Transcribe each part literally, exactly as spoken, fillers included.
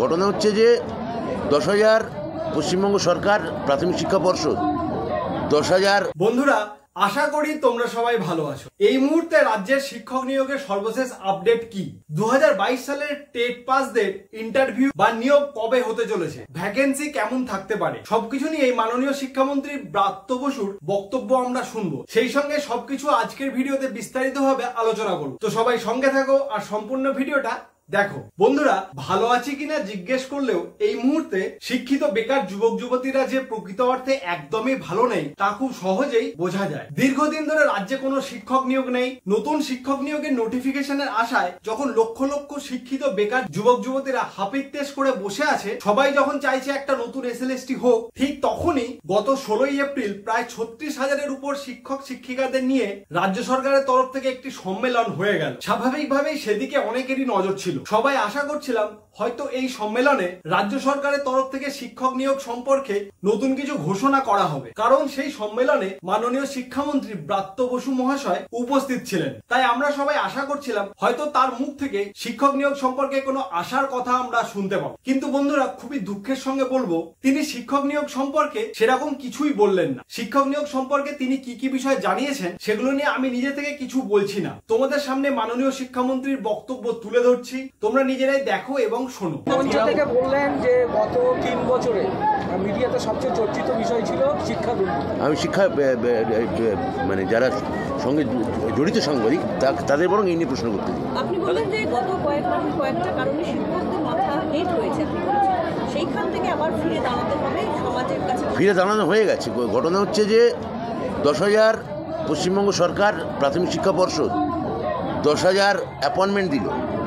ঘটনা হচ্ছে যে দশ হাজার পশ্চিমবঙ্গ সরকার প্রাথমিক শিক্ষা পর্ষদ দশ হাজার বন্ধুরা, আশা করি তোমরা সবাই ভালো আছো। এই মুহূর্তে রাজ্যের শিক্ষক নিয়োগের সর্বশেষ আপডেট কি? দু হাজার বাইশ সালের টেট পাসদের ইন্টারভিউ বা নিয়োগ কবে হতে চলেছে, ভ্যাকেন্সি কেমন থাকতে পারে, সবকিছু নিয়ে এই মাননীয় শিক্ষামন্ত্রী ব্রাত্য বসুর বক্তব্য আমরা শুনবো। সেই সঙ্গে সবকিছু আজকের ভিডিওতে বিস্তারিতভাবে আলোচনা করব। তো সবাই সঙ্গে থাকো আর সম্পূর্ণ ভিডিওটা দেখো। বন্ধুরা, ভালো আছি কিনা জিজ্ঞেস করলেও এই মুহূর্তে শিক্ষিত বেকার যুবক যুবতীরা যে প্রকৃত অর্থে একদমই ভালো নেই তা খুব সহজেই বোঝা যায়। দীর্ঘদিন ধরে রাজ্যে কোনো শিক্ষক নিয়োগ নেই। নতুন শিক্ষক নিয়োগের নোটিফিকেশনের আশায় যখন লক্ষ লক্ষ শিক্ষিত বেকার যুবক যুবতীরা হাপিত্তেশ করে বসে আছে, সবাই যখন চাইছে একটা নতুন এস এল এস টি হোক, ঠিক তখনই গত ষোলোই এপ্রিল প্রায় ছত্রিশ হাজারের উপর শিক্ষক শিক্ষিকাদের নিয়ে রাজ্য সরকারের তরফ থেকে একটি সম্মেলন হয়ে গেল। স্বাভাবিকভাবেই সেদিকে অনেকেরই নজর ছিল। সবাই আশা করছিলাম হয়তো এই সম্মেলনে রাজ্য সরকারের তরফ থেকে শিক্ষক নিয়োগ সম্পর্কে নতুন কিছু ঘোষণা করা হবে, কারণ সেই সম্মেলনে মাননীয় শিক্ষামন্ত্রী ব্রাত্য বসু মহাশয় উপস্থিত ছিলেন। তাই আমরা সবাই আশা করছিলাম হয়তো তার মুখ থেকে শিক্ষক নিয়োগ সম্পর্কে কোনো আশার কথা আমরা শুনতে পাবো। কিন্তু বন্ধুরা, খুবই দুঃখের সঙ্গে বলবো, তিনি শিক্ষক নিয়োগ সম্পর্কে সেরকম কিছুই বললেন না। শিক্ষক নিয়োগ সম্পর্কে তিনি কি কি বিষয় জানিয়েছেন সেগুলো নিয়ে আমি নিজে থেকে কিছু বলছি না, তোমাদের সামনে মাননীয় শিক্ষামন্ত্রীর বক্তব্য তুলে ধরছি, তোমরা নিজেরাই দেখো এবং শোনো। মঞ্চ থেকে বললেন যে গত তিন বছরে মিডিয়াতে সবচেয়ে চর্চিত বিষয় ছিল শিক্ষা দুর্নীতি। আমি শিক্ষা মানে যারা সঙ্গে জড়িত সাংবাদিক তাদের বরং এই নিয়ে প্রশ্ন করতে দিই। আপনি বললেন যে গত কয়েক মাস কয়েকটা কারণে শিক্ষকদের মাথা হেট হয়েছে, সেইখান থেকে আবার ফিরে দাঁড়াতে হবে সমাজের কাছে। ফিরে দাঁড়ানো হয়ে গেছে। ঘটনা হচ্ছে যে দশ হাজার পশ্চিমবঙ্গ সরকার প্রাথমিক শিক্ষা পর্ষদ দশ হাজার অ্যাপয়েন্টমেন্ট দিল,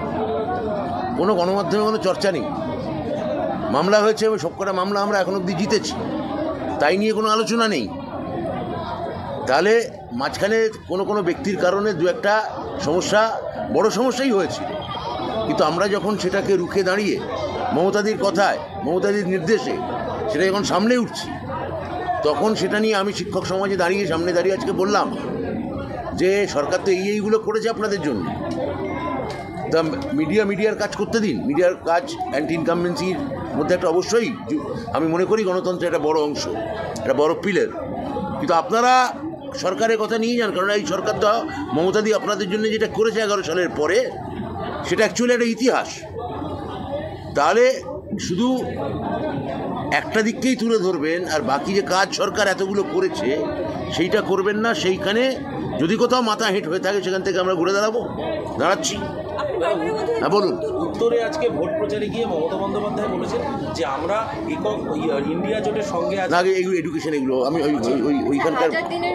কোনো গণমাধ্যমে কোনো চর্চা নেই। মামলা হয়েছে, সবকটা মামলা আমরা এখন অবধি জিতেছি, তাই নিয়ে কোনো আলোচনা নেই। তাহলে মাঝখানে কোনো কোনো ব্যক্তির কারণে দু একটা সমস্যা, বড় সমস্যাই হয়েছে, কিন্তু আমরা যখন সেটাকে রুখে দাঁড়িয়ে মমতাদির কথায়, মমতাদির নির্দেশে সেটা যখন সামলে উঠছি, তখন সেটা নিয়ে আমি শিক্ষক সমাজে দাঁড়িয়ে সামনে দাঁড়িয়ে আজকে বললাম যে সরকার তো এই এইগুলো করেছে আপনাদের জন্য, তা মিডিয়া মিডিয়ার কাজ করতে দিন। মিডিয়ার কাজ অ্যান্টি ইনকামবেন্সির মধ্যে একটা অবশ্যই আমি মনে করি গণতন্ত্রের একটা বড় অংশ, একটা বড় পিলার, কিন্তু আপনারা সরকারের কথা নিয়ে যান, কারণ এই সরকার তো মমতাদি আপনাদের জন্য যেটা করেছে এগারো সালের পরে, সেটা অ্যাকচুয়ালি একটা ইতিহাস। তাহলে শুধু একটা দিককেই তুলে ধরবেন আর বাকি যে কাজ সরকার এতগুলো করেছে সেইটা করবেন না। সেইখানে যদি কোথাও মাথা হেঁট হয়ে থাকে সেখান থেকে আমরা ঘুরে দাঁড়াবো, দাঁড়াচ্ছি। হ্যাঁ বলুন। উত্তরে আজকে ভোট প্রচারে গিয়ে মমতা বন্দ্যোপাধ্যায় বলেছেন যে আমরা একক ইন্ডিয়া জোটের সঙ্গে আগে এগুলো এডুকেশন এগুলো আমি ওই ওই ওইখানকার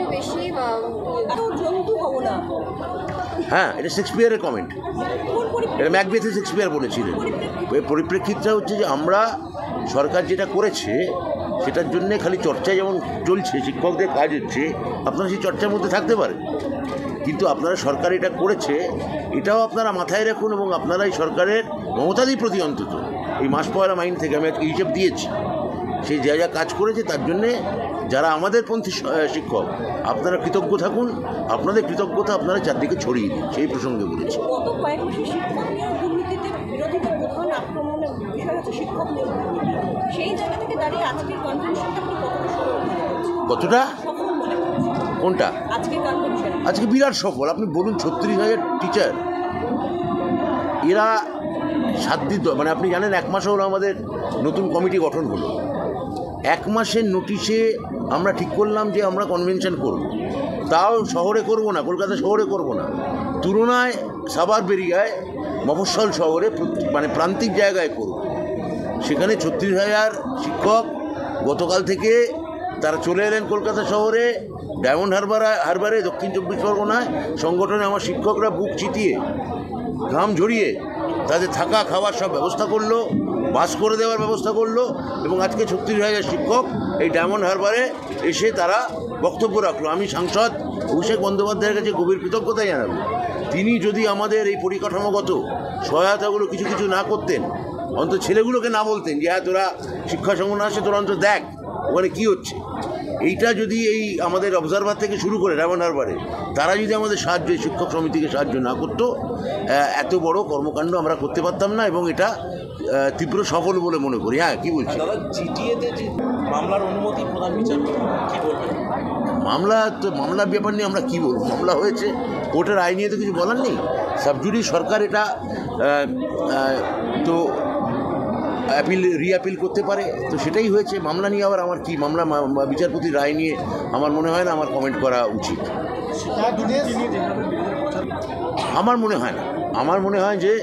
হ্যাঁ, এটা শেক্সপিয়ারের কমেন্ট, এটা ম্যাকবেথে শেক্সপিয়ার বলেছিলেন। ওই পরিপ্রেক্ষিতটা হচ্ছে যে আমরা সরকার যেটা করেছে সেটার জন্যে খালি চর্চা যেমন চলছে, শিক্ষকদের কাজ হচ্ছে, আপনারা সেই চর্চার মধ্যে থাকতে পারেন, কিন্তু আপনারা সরকার এটা করেছে এটাও আপনারা মাথায় রাখুন, এবং আপনারা এই সরকারের মমতাদির প্রতি অন্তত এই মাস পয়লা মাইন্ড থেকে আমি আজকে হিসেব দিয়েছি, সেই যা যা কাজ করেছে তার জন্যে যারা আমাদের পন্থী শিক্ষক আপনারা কৃতজ্ঞ থাকুন, আপনাদের কৃতজ্ঞতা আপনারা চারদিকে ছড়িয়ে দিন, সেই প্রসঙ্গে বলেছি। কতটা কোনটা আজকে বিরাট সফল। আপনি বলুন, ছত্রিশ হাজার টিচার, এরা সাত দিন, মানে আপনি জানেন এক মাস হলো আমাদের নতুন কমিটি গঠন হলো। এক মাসের নোটিশে আমরা ঠিক করলাম যে আমরা কনভেনশন করব, তাও শহরে করব না, কলকাতা শহরে করব না, তুলনায় সাভার বেরিয়ায় মফস্বল শহরে মানে প্রান্তিক জায়গায় করব। সেখানে ছত্রিশ হাজার শিক্ষক গতকাল থেকে তারা চলে এলেন কলকাতা শহরে, ডায়মন্ড হারবার হারবারে দক্ষিণ চব্বিশ পরগনায় সংগঠনে আমার শিক্ষকরা বুক চিতিয়ে ঘাম ঝরিয়ে তাদের থাকা খাওয়ার সব ব্যবস্থা করলো, বাস করে দেওয়ার ব্যবস্থা করলো, এবং আজকে ছত্রিশ হাজার শিক্ষক এই ডায়মন্ড হারবারে এসে তারা বক্তব্য রাখলো। আমি সাংসদ অভিষেক বন্দ্যোপাধ্যায়ের কাছে গভীর কৃতজ্ঞতা জানাবো। তিনি যদি আমাদের এই পরিকাঠামোগত সহায়তাগুলো কিছু কিছু না করতেন, অন্তত ছেলেগুলোকে না বলতেন যে হ্যাঁ তোরা শিক্ষা সংগঠন আসে, তোরা অন্তত দেখ ওখানে কী হচ্ছে, এইটা যদি এই আমাদের অবজারভার থেকে শুরু করে ডায়মন্ড হারবারে তারা যদি আমাদের সাহায্য, শিক্ষক সমিতিকে সাহায্য না করতো, এত বড় কর্মকাণ্ড আমরা করতে পারতাম না, এবং এটা আহ, তীব্র সফল বলে মনে করি। হ্যাঁ, কি বলছি? দাদা, জিটিএতে যে মামলার অনুমতি প্রধান বিচারপতি কি বলবেন? মামলা তো মামলার ব্যাপার নিয়ে আমরা কী বলবো? মামলা হয়েছে, কোর্টের আইন নিয়ে তো কিছু বলার নেই। সাবজুরি সরকার এটা আহ, আহ, তো অ্যাপিল রিঅ্যাপিল করতে পারে, তো সেটাই হয়েছে। মামলা নিয়ে আবার আমার কি মামলা মা- বিচারপতির রায় নিয়ে আমার মনে হয় না আমার কমেন্ট করা উচিত। আমার মনে হয় না। আমার মনে হয় যে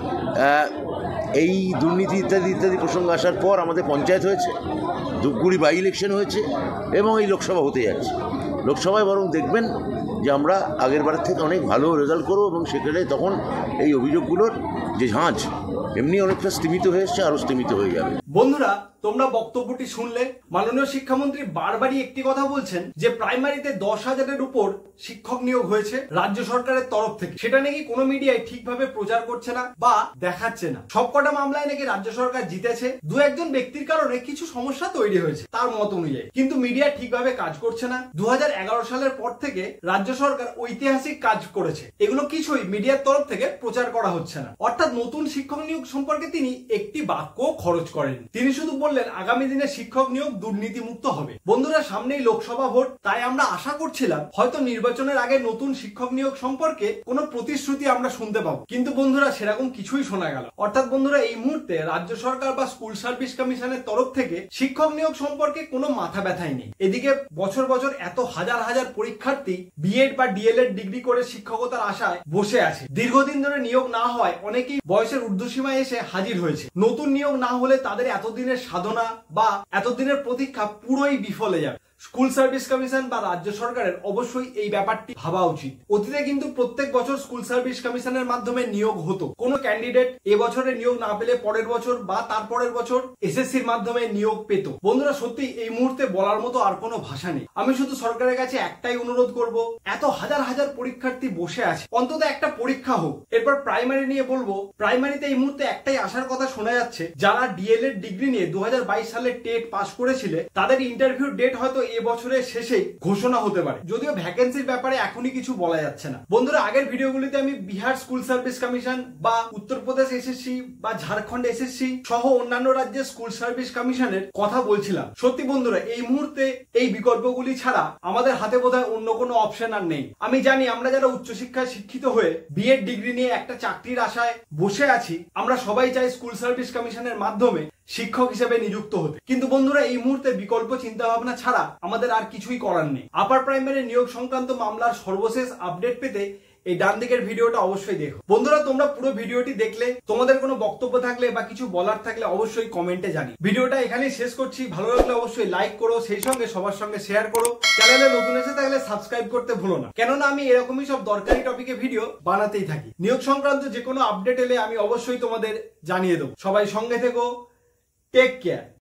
আহ, এই দুর্নীতি ইত্যাদি ইত্যাদি প্রসঙ্গ আসার পর আমাদের পঞ্চায়েত হয়েছে, ধূপগুড়ি বাই ইলেকশন হয়েছে এবং এই লোকসভা হতে যাচ্ছে। লোকসভায় বরং দেখবেন যে আমরা আগের বারের থেকে অনেক ভালো রেজাল্ট করবো এবং সেখানে তখন এই অভিযোগগুলোর যে ঝাঁঝ এমনি অনেকটা স্তীমিত হয়ে এসছে, আরও স্তীমিত হয়ে যাবে। বন্ধুরা, তোমরা বক্তব্যটি শুনলে। মাননীয় শিক্ষামন্ত্রী বারবারই একটি কথা বলছেন যে প্রাইমারিতে দশ হাজারের উপর শিক্ষক নিয়োগ হয়েছে রাজ্য সরকারের তরফ থেকে। সেটা নাকি কোনো মিডিয়ায় ঠিকভাবে প্রচার করছে না বা দেখাচ্ছে না। সবকটা মামলায় নাকি রাজ্য সরকার জিতেছে, দু একজন ব্যক্তির কারণে কিছু সমস্যা তৈরি হয়েছে তার মত অনুযায়ী, কিন্তু মিডিয়া ঠিকভাবে কাজ করছে না। দু হাজার এগারো সালের পর থেকে রাজ্য সরকার ঐতিহাসিক কাজ করেছে, এগুলো কিছুই মিডিয়ার তরফ থেকে প্রচার করা হচ্ছে না। অর্থাৎ নতুন শিক্ষক নিয়োগ সম্পর্কে তিনি একটি বাক্য খরচ করেন। তিনি শুধু বললেন আগামী দিনে শিক্ষক নিয়োগ দুর্নীতি মুক্ত হবে। বন্ধুরা, সামনেই লোকসভা ভোট, তাই আমরা আশা করছিলাম হয়তো নির্বাচনের আগে নতুন শিক্ষক নিয়োগ সম্পর্কে কোনো প্রতিশ্রুতি আমরা শুনতে পাবো, কিন্তু বন্ধুরা সেরকম কিছুই শোনা গেল। অর্থাৎ বন্ধুরা, এই মুহূর্তে রাজ্য সরকার বা স্কুল সার্ভিস কমিশনের তরফ থেকে শিক্ষক নিয়োগ সম্পর্কে কোনো মাথা ব্যথাই নেই। এদিকে বছর বছর এত হাজার হাজার পরীক্ষার্থী বিএড বা ডিএলএড ডিগ্রি করে শিক্ষকতার আশায় বসে আছে। দীর্ঘদিন ধরে নিয়োগ না হয় অনেকেই বয়সের ঊর্ধ্বসীমায় এসে হাজির হয়েছে। নতুন নিয়োগ না হলে তাদের এতদিনের সাধনা বা এতদিনের প্রতীক্ষা পুরোই বিফলে যাবে। স্কুল সার্ভিস কমিশন বা রাজ্য সরকারের অবশ্যই এই ব্যাপারটি ভাবা উচিত। অতীতে কিন্তু প্রত্যেক বছর স্কুল সার্ভিস কমিশনের মাধ্যমে নিয়োগ হতো। কোন ক্যান্ডিডেট এবছরে নিয়োগ না পেলে পরের বছর বা তারপরের বছর এসএসসির মাধ্যমে নিয়োগ পেত। বন্ধুরা, সত্যি এই মুহূর্তে বলার মতো আর কোনো ভাষা নেই। আমি শুধু সরকারের কাছে একটাই অনুরোধ করব, এত হাজার হাজার পরীক্ষার্থী বসে আছে, অন্তত একটা পরীক্ষা হোক। এরপর প্রাইমারি নিয়ে বলবো, প্রাইমারিতে এই মুহূর্তে একটাই আসার কথা শোনা যাচ্ছে, যারা ডিএলএড ডিগ্রি নিয়ে দু হাজার বাইশ সালে টেট পাস করেছিল তাদের ইন্টারভিউ ডেট হয়তো এ বছরের শেষেই ঘোষণা হতে পারে, যদিও ভ্যাকেন্সির ব্যাপারে এখনই কিছু বলা যাচ্ছে না। বন্ধুরা, আগের ভিডিওগুলিতে আমি বিহার স্কুল সার্ভিস কমিশন বা উত্তরপ্রদেশ এসএসসি বা ঝাড়খণ্ড এসএসসি সহ অন্যান্য রাজ্যের স্কুল সার্ভিস কমিশনের কথা বলছিলাম। সত্যি বন্ধুরা, এই মুহূর্তে এই বিকল্পগুলি ছাড়া আমাদের হাতে বোধহয় অন্য কোনো অপশন আর নেই। আমি জানি আমরা যারা উচ্চশিক্ষায় শিক্ষিত হয়ে বিএড ডিগ্রি নিয়ে একটা চাকরির আশায় বসে আছি, আমরা সবাই চাই স্কুল সার্ভিস কমিশনের মাধ্যমে শিক্ষক হিসেবে নিযুক্ত হতে। কিন্তু বন্ধুরা, এই মুহূর্তে বিকল্প চিন্তা ভাবনা ছাড়া আমাদের আর কিছুই করার নেই। আপার প্রাইমারি নিয়োগ সংক্রান্ত মামলার সর্বশেষ আপডেট পেতে এই ডান দিকের ভিডিওটা অবশ্যই দেখো। বন্ধুরা, তোমরা পুরো ভিডিওটি দেখলে তোমাদের কোনো বক্তব্য থাকলে বা কিছু বলার থাকলে অবশ্যই কমেন্টে জানি। ভিডিওটা এখানেই শেষ করছি। ভালো লাগলে অবশ্যই লাইক করো, সেই সঙ্গে সবার সঙ্গে শেয়ার করো। চ্যানেলে নতুন এসে থাকলে সাবস্ক্রাইব করতে ভুলো না, কেননা আমি এরকমই সব দরকারি টপিকে ভিডিও বানাতেই থাকি। নিয়োগ সংক্রান্ত যে কোনো আপডেট এলে আমি অবশ্যই তোমাদের জানিয়ে দেবো। সবাই সঙ্গে থেকো, টেক কেয়ার।